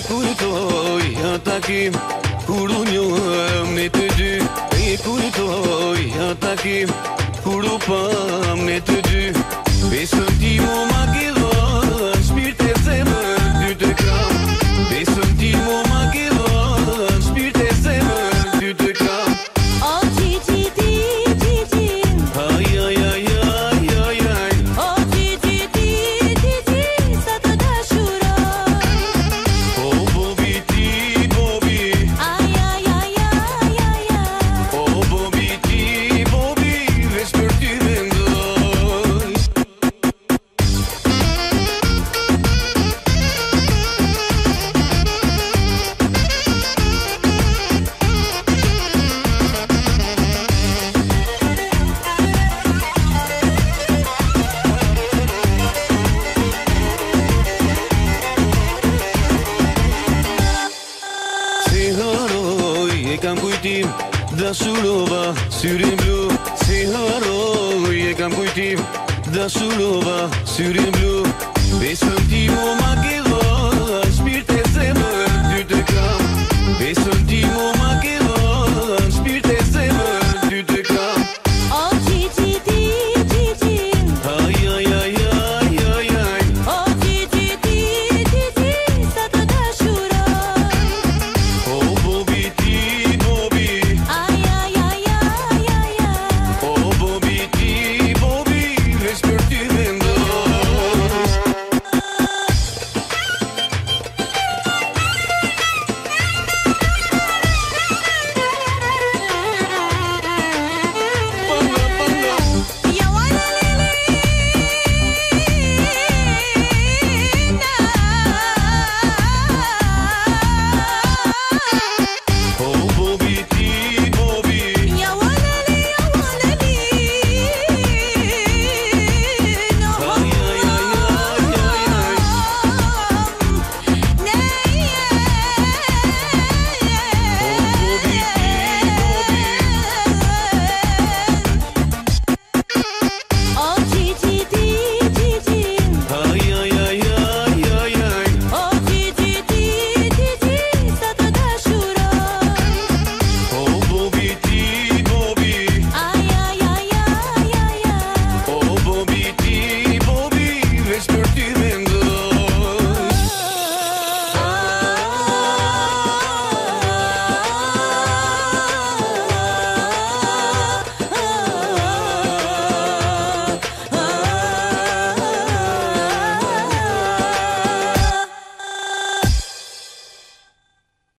kujtoj ata kim kur u njohëm ne të dy. E kujtoj ata kim kur u pam ne të dy. Besën ti mu ma ke dhënë shpirt e zemër dy të kram. Besën ti mu ma ke dhënë shpirt e zemër dy të kram. O Gigi, Ai ai ai ai ai ai. o Gigi, sa të dashuroj. O Bobi ti Bobi. Ai ai ai ai ai ai. O Bobi ti Bobi, veç për ty mendoj. Se haroj e kam kujtim, dashurova syrin blu. Se haroj e kam kujtim, dashurova syrin blu. Besën ti mu ma ke dhënë